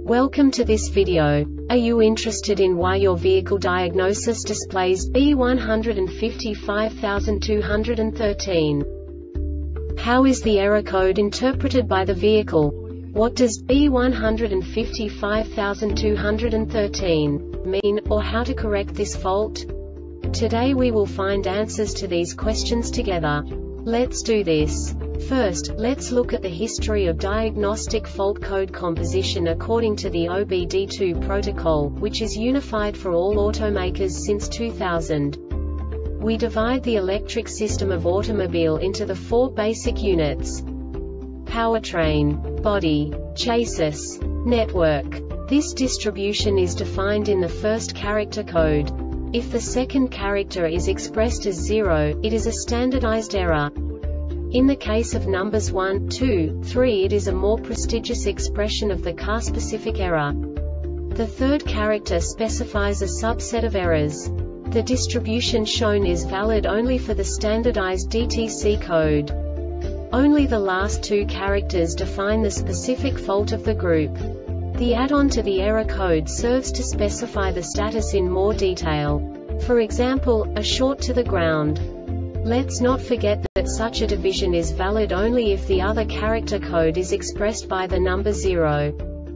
Welcome to this video. Are you interested in why your vehicle diagnosis displays B155213? How is the error code interpreted by the vehicle? What does B155213 mean, or how to correct this fault? Today we will find answers to these questions together. Let's do this. First, let's look at the history of diagnostic fault code composition according to the OBD2 protocol, which is unified for all automakers since 2000. We divide the electric system of automobile into the four basic units: powertrain, body, chassis, network. This distribution is defined in the first character code. If the second character is expressed as 0, it is a standardized error. In the case of numbers 1, 2, 3, it is a more prestigious expression of the car-specific error. The third character specifies a subset of errors. The distribution shown is valid only for the standardized DTC code. Only the last two characters define the specific fault of the group. The add-on to the error code serves to specify the status in more detail. For example, a short to the ground. Let's not forget that such a division is valid only if the other character code is expressed by the number 0.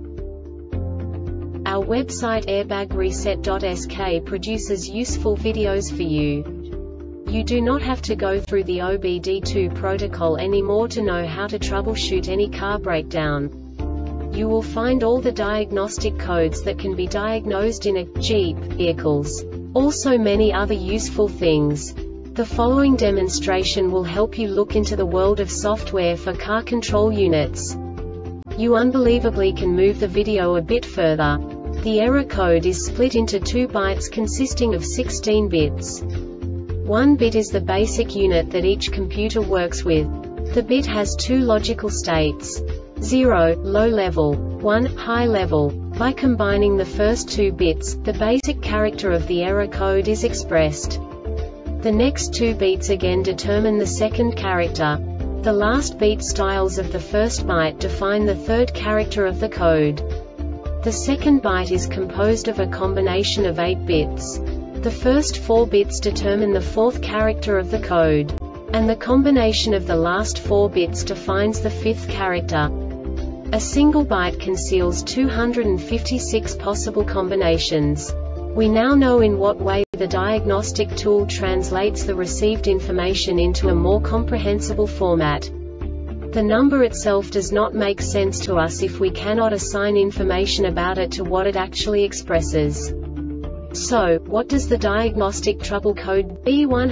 Our website airbagreset.sk produces useful videos for you. You do not have to go through the OBD2 protocol anymore to know how to troubleshoot any car breakdown. You will find all the diagnostic codes that can be diagnosed in a Jeep vehicles. Also many other useful things. The following demonstration will help you look into the world of software for car control units. You unbelievably can move the video a bit further. The error code is split into 2 bytes consisting of 16 bits. 1 bit is the basic unit that each computer works with. The bit has 2 logical states: 0, low level, 1, high level. By combining the first 2 bits, the basic character of the error code is expressed. The next 2 beats again determine the second character. The last beat styles of the first byte define the third character of the code. The second byte is composed of a combination of 8 bits. The first 4 bits determine the fourth character of the code. And the combination of the last 4 bits defines the fifth character. A single byte conceals 256 possible combinations. We now know in what way the diagnostic tool translates the received information into a more comprehensible format. The number itself does not make sense to us if we cannot assign information about it to what it actually expresses. So, what does the diagnostic trouble code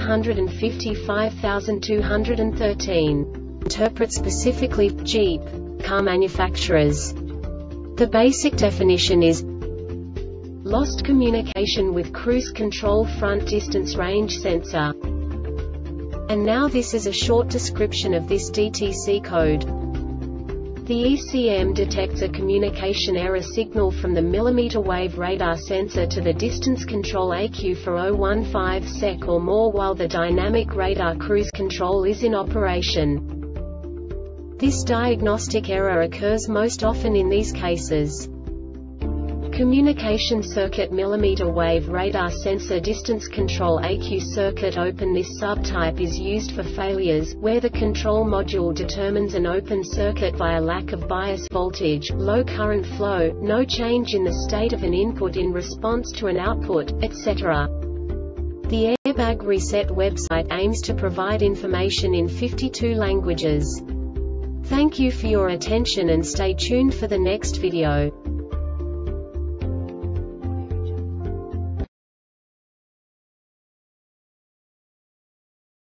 B155213 interpret specifically for Jeep car manufacturers? The basic definition is lost communication with cruise control front distance range sensor. And now this is a short description of this DTC code. The ECM detects a communication error signal from the millimeter wave radar sensor to the distance control ECU for 0.15 sec or more while the dynamic radar cruise control is in operation. This diagnostic error occurs most often in these cases: communication circuit millimeter wave radar sensor distance control ECU circuit open. This subtype is used for failures where the control module determines an open circuit via lack of bias voltage, low current flow, no change in the state of an input in response to an output, etc. The Airbag Reset website aims to provide information in 52 languages. Thank you for your attention and stay tuned for the next video.